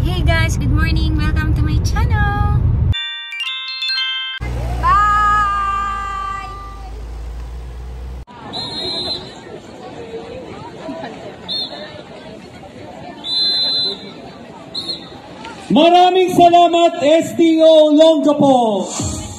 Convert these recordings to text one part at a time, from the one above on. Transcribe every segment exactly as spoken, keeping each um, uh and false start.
Hey guys, good morning! Welcome to my channel! Bye! Maraming salamat S D O Longapo!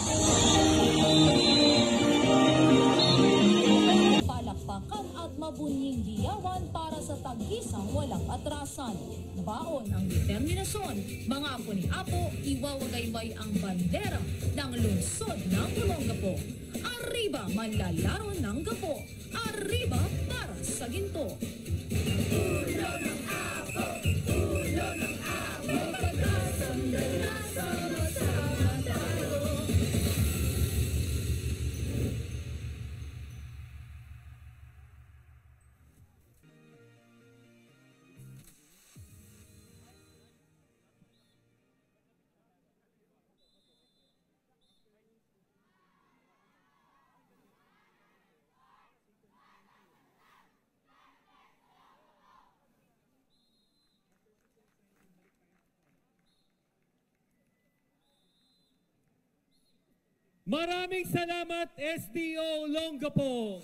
Palakpakan at mabunying diyawan para sa tag-isang walang atrasan. Baon ang determinasyon. Mga apo ni Apo, iwawagayway ang bandera ng lungsod ng Olongapo. Arriba manlalaro ng gapo. Arriba para sa ginto. Ulo ng Apo, ulo ng Apo, pagkasandal na sama-sama tayo. Maraming salamat S D O Longapo!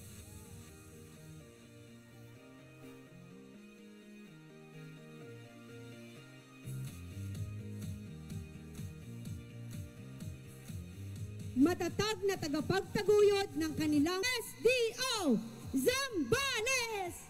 Matatag na tagapagtaguyod ng kanilang S D O Zambales!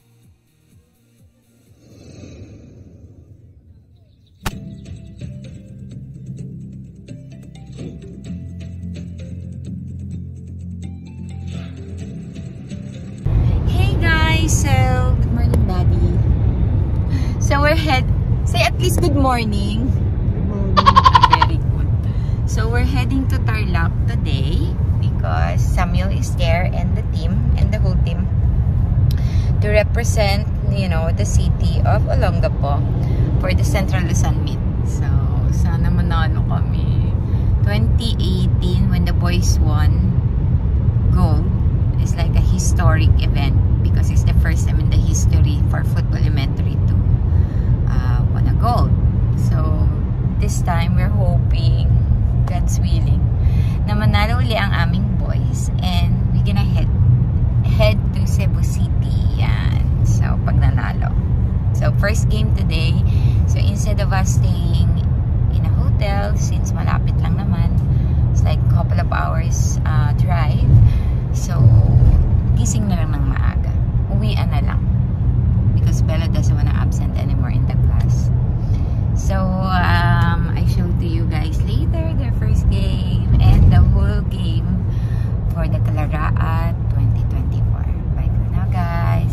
Hey guys! So, good morning Daddy. So we're head... Say at least good morning. Very good. So we're heading to Tarlac today because Samuel is there and the team and the whole team to represent, you know, the city of Olongapo for the Central Luzon Meet. So, sana manalo kami. twenty eighteen when the boys won gold is like a historic event because it's the first time in the history for football elementary to uh, win a gold. So, this time we're hoping, God's willing, na manalo uli ang aming boys and we're gonna head head to Cebu City. Yan. So, pag nanalo. So, first game today. So, instead of us staying in a hotel, since malapit lang naman, it's like a couple of hours uh, drive. So, gising na lang ng maaga. Uwian na lang. Because Bella doesn't wanna absent anymore in the class. So, um, I showed to you guys later their first game and the whole game for the Kalaraat twenty twenty-four. Bye for now, guys.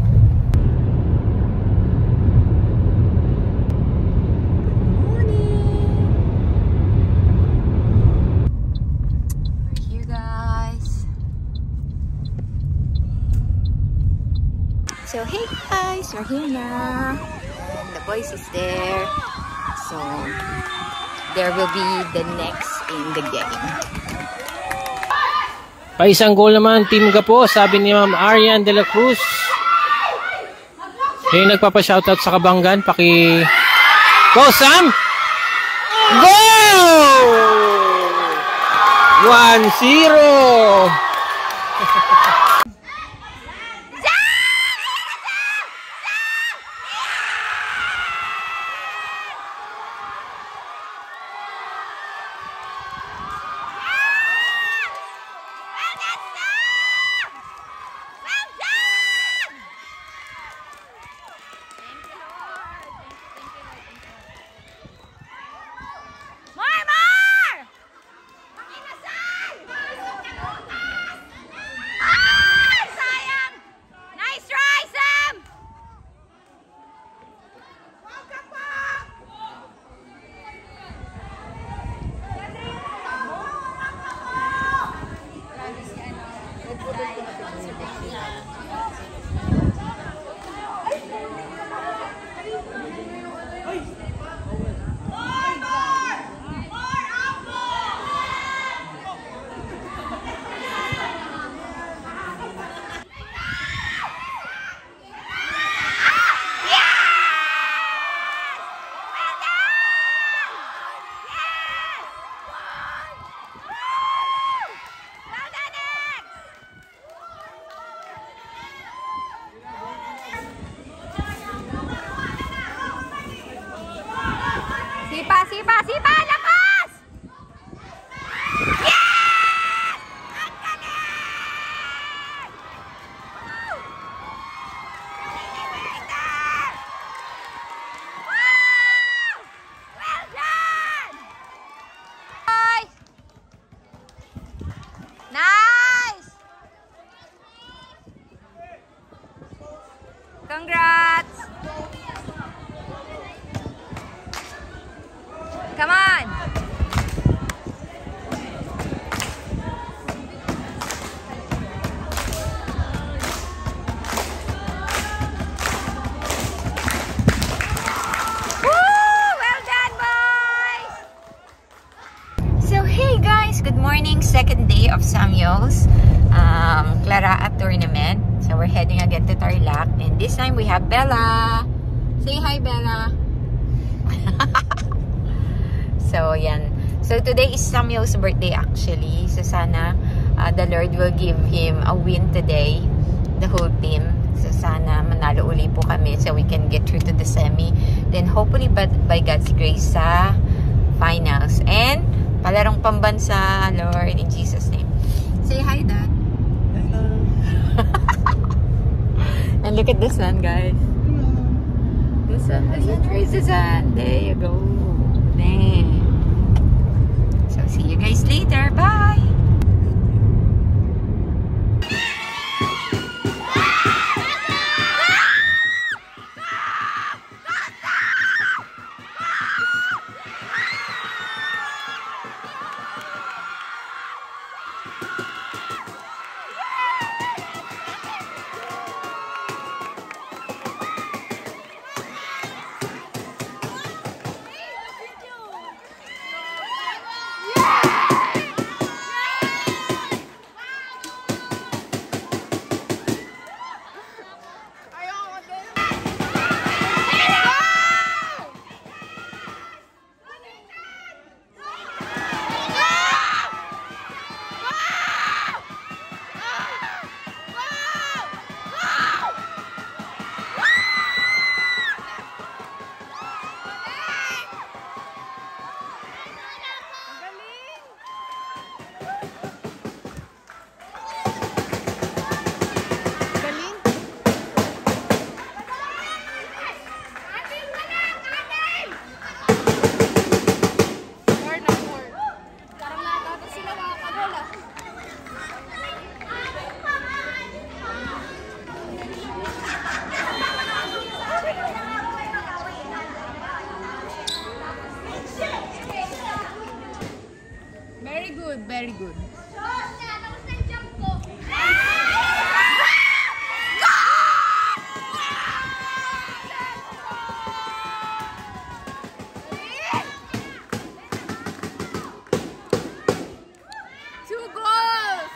Good morning. We're here, guys. So, hey guys, we're here na. And the boys is there. So, there will be the next in the game. Pa isang goal naman, Team Gapo, sabi ni Ma'am Arian de la Cruz. Yung nagpapa-shoutout sa Kabanggan, paki... Go, Sam! Go! one zero! sipa, sipa! Lakas! Yes! Ang galing! Woo! Wow! Well done! Nice! Nice! Congrats! Come on! Woo! Well done, boys! So, hey guys! Good morning! Second day of Samuel's um, Clara tournament. So, we're heading again to Tarlac. And this time, we have Bella. Say hi, Bella. So, yan. So, today is Samuel's birthday actually. So, sana uh, the Lord will give him a win today. The whole team. So, sana manalo uli po kami so we can get through to the semi. Then, hopefully, but by God's grace, sa finals. And, palarong pambansa, Lord, in Jesus' name. Say hi, Dad. And look at the sun, guys. The sun, the sun, raise the sun. There you go. There. So, see you guys later. Bye! Very good. Two goals!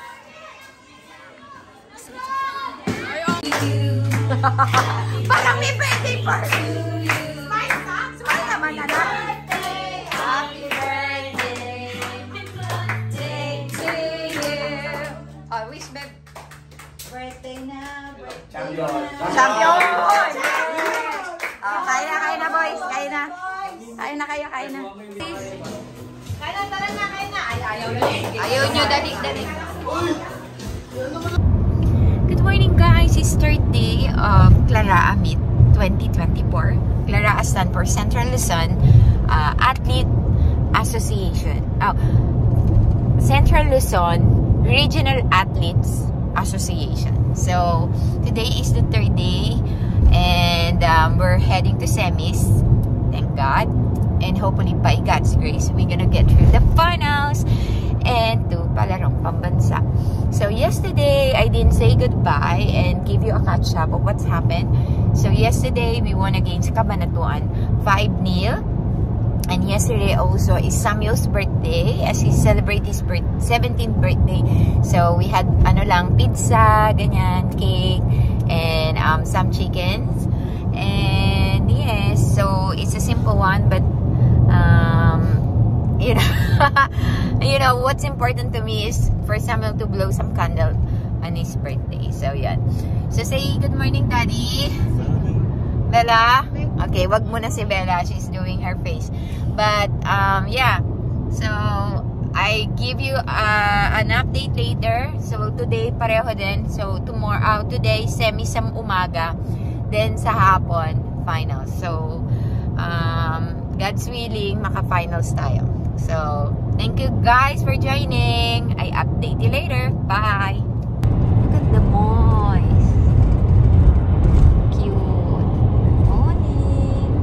Parang may birthday party! Smile ka? Smile naman na lang! Happy birthday! Oh, wish babe. Birthday na, birthday na. Champion! Oh, kaya na, kaya na boys. Kaya na. Kaya na kayo, kaya na. Kaya na, tara na, kaya na. Ay, ayaw na. Ayaw nyo, dali, dali. Good morning guys. It's third day of Clara Meet twenty twenty-four. Clara stand for Central Luzon uh, Athlete Association. Oh, Central Luzon Regional Athletes Association. So, today is the third day and um, we're heading to semis. Thank God. And hopefully by God's grace, we're gonna get through the finals and to palarong pambansa. So, yesterday, I didn't say goodbye and give you a catch up of what's happened. So, yesterday, we won against Cabanatuan five nil. And yesterday also is Samuel's birthday as he celebrated his birth seventeenth birthday. So we had ano lang pizza, ganyan, cake, and um, some chickens. And yes, so it's a simple one, but um, you know, you know what's important to me is for Samuel to blow some candle on his birthday. So yeah. So say good morning, Daddy. Bella. Okay, wag muna si Bella. She's doing her face. But, um, yeah. So, I give you uh, an update later. So, today, pareho din. So, tomorrow, uh, today, semi sa umaga. Then, sa hapon, finals. So, um, God's willing, maka-finals tayo. So, thank you guys for joining. I update you later. Bye! Look at the boys. Cute. Morning.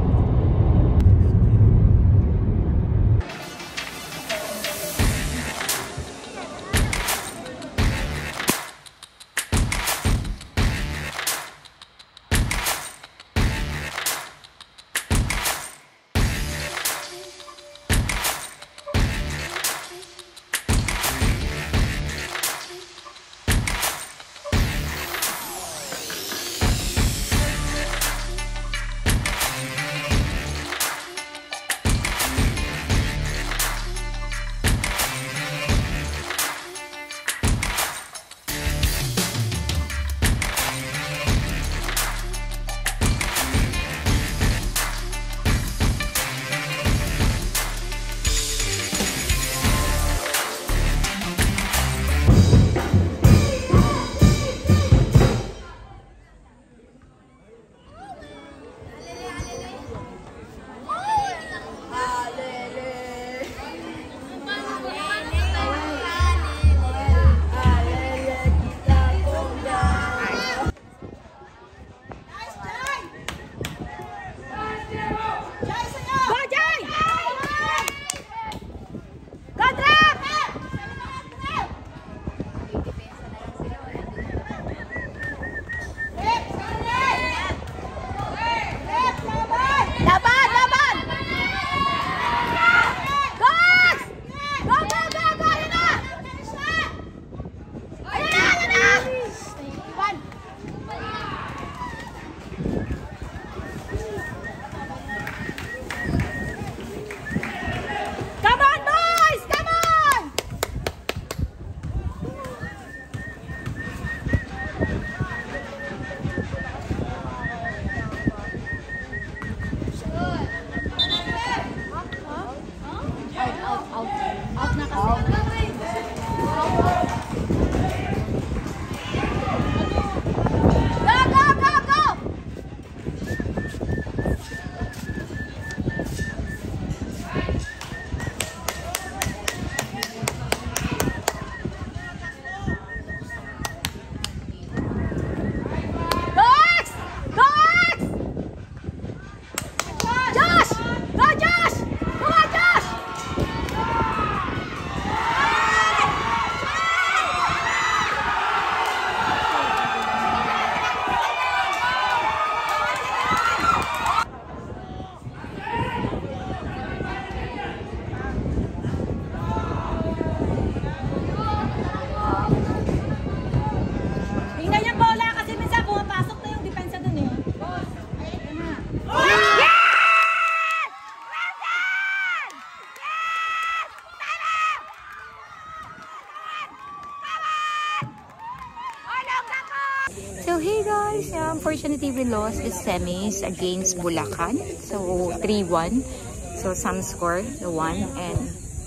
So hey guys, unfortunately we lost the semis against Bulacan. So three one. So some score the one, and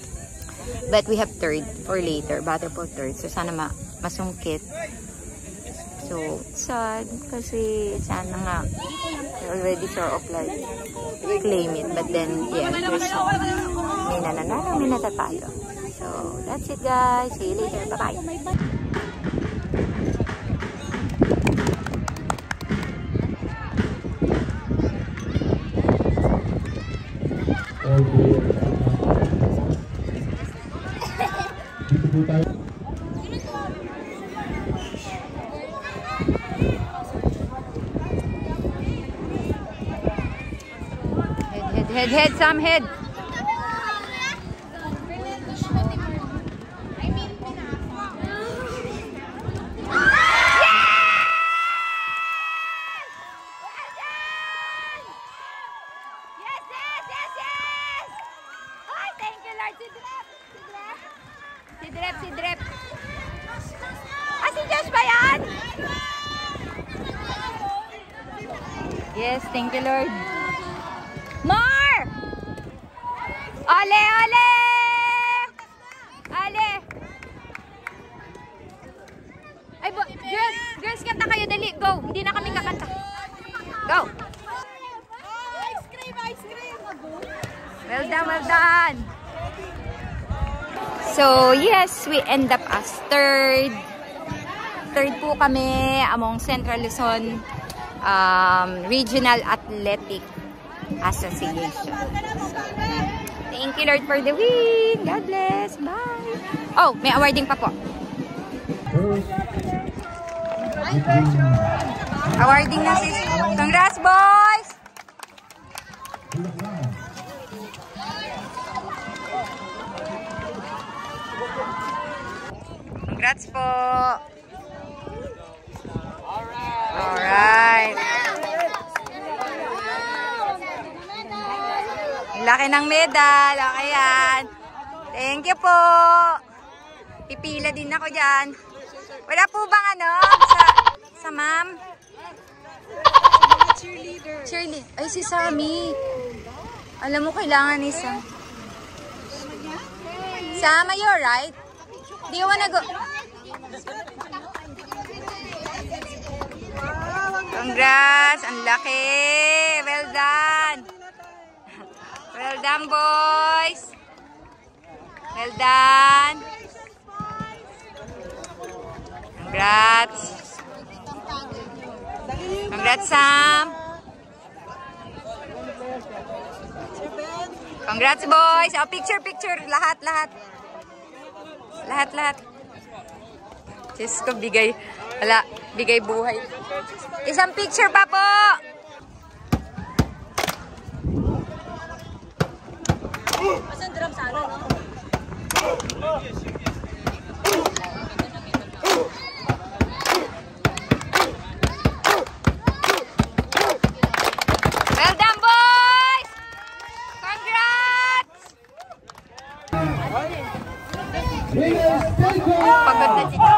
but we have third for later, battle for third. So sana ma masungkit. So sad kasi sana nga already sure of like claim it, but then yeah, there's may nananalo, may natatalo. So that's it guys. See you later. Bye bye. Head, head, head, Sam, head. Si Drep, si Drep. Ah, si Josh ba yan? Yes, thank you Lord. Well done, well done. So, yes, we end up as third. Third po kami among Central Luzon um, Regional Athletic Association. So, thank you, Lord, for the win. God bless. Bye. Oh, may awarding pa po. Awarding na sis. Congrats, boys! Congrats po! Alright. Laki ng medal. Okay yan. Thank you po. Pipila din ako dyan. Wala po bang ano? Sa, sa ma'am? Cheerleader. Cheerleader. Ay, si Sammy. Alam mo, kailangan ni Sam. Sama, you're right. Do you wanna go? Congrats! Ang laki! Well done! Well done, boys! Well done! Congrats! Congrats, Sam! Congrats, boys! Oh, picture, picture! Lahat, lahat! Lahat, lahat! Diyos ko, bigay, wala, bigay buhay. Isang picture pa po! Asan drum sana, no? Well done, boys! Congrats! Pagod na dito.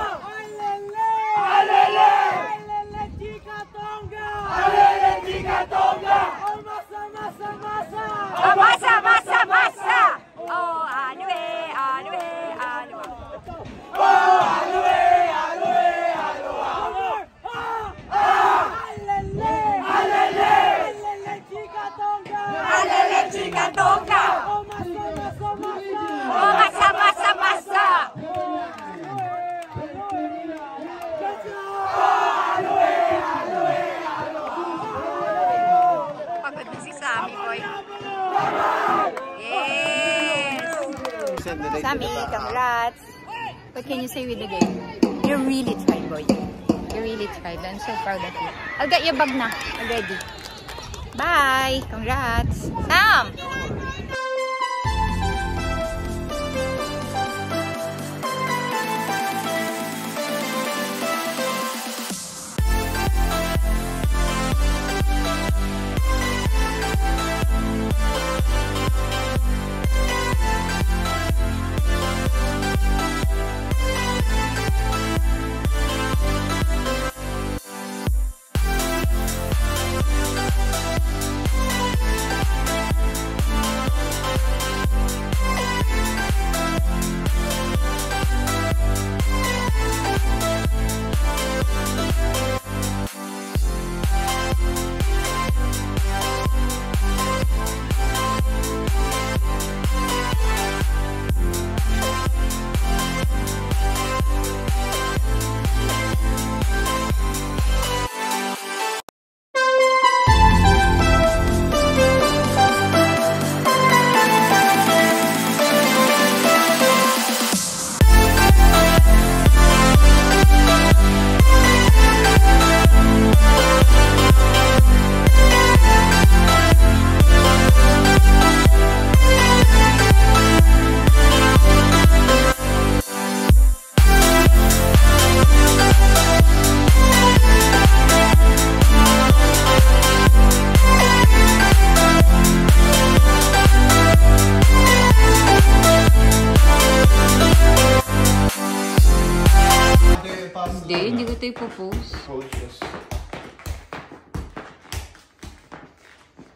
Oh, masa, masa, masa! Oh, alwe, alwe, alwe. Oh, alwe, alwe, alwe. Alele, alele. Alele, chika tonga. Alele, chika tonga. Oh, masa, masa, masa. Pagod na si Sammy, boy. Yes! Sammy, congrats! What can you say with the game? You really tried, boy. You really tried. I'm so proud of you. I'll get your bag na already. Bye! Congrats! Sam! Hindi, hindi ko ito ipopost.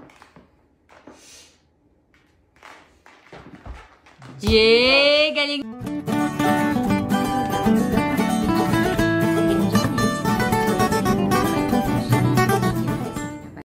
Yay! Galing!